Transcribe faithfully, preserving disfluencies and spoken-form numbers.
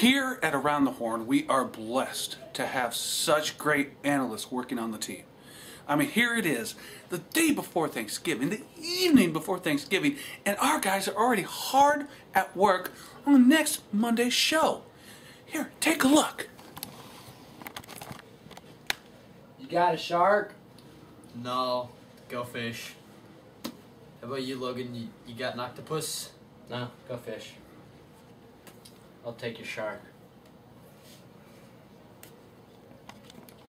Here at Around the Horn, we are blessed to have such great analysts working on the team. I mean, here it is, the day before Thanksgiving, the evening before Thanksgiving, and our guys are already hard at work on next Monday's show. Here, take a look. You got a shark? No, go fish. How about you, Logan? You, you got an octopus? No, go fish. I'll take your shark.